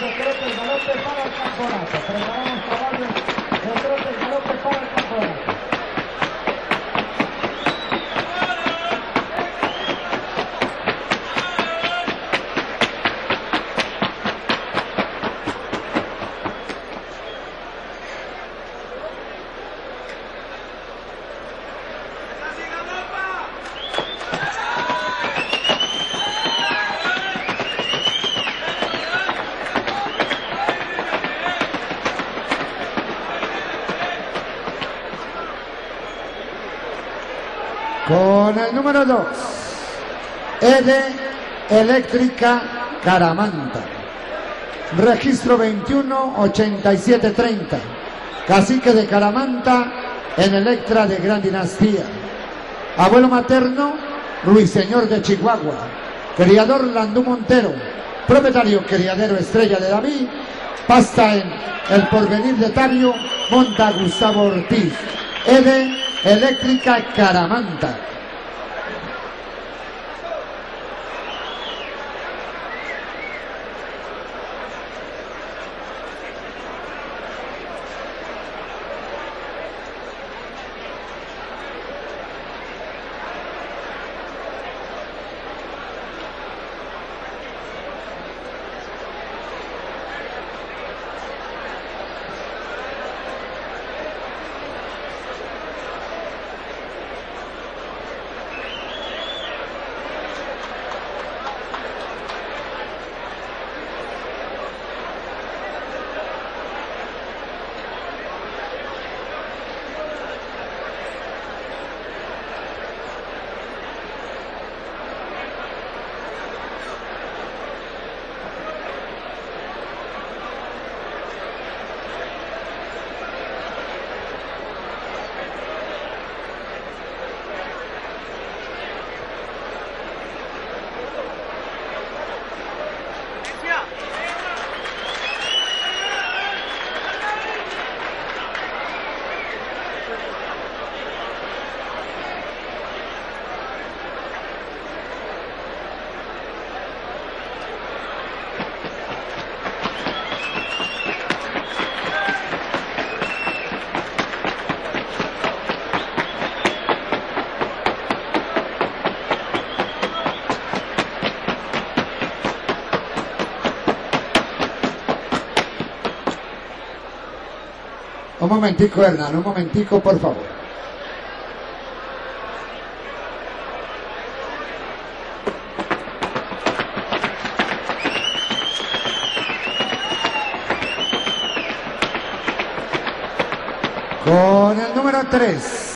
trote el galope para el campeonato. Preparamos caballos de trote el galope para el campeonato. Con el número 2, Ede Eléctrica Caramanta. Registro 218730. Cacique de Caramanta en Electra de Gran Dinastía. Abuelo materno, Ruiseñor de Chihuahua. Criador Landú Montero. Propietario Criadero Estrella de David. Pasta en El Porvenir de Tabio. Monta Gustavo Ortiz. Ede Eléctrica Caramanta. Un momentico, Hernán, un momentico, por favor. Con el número 3.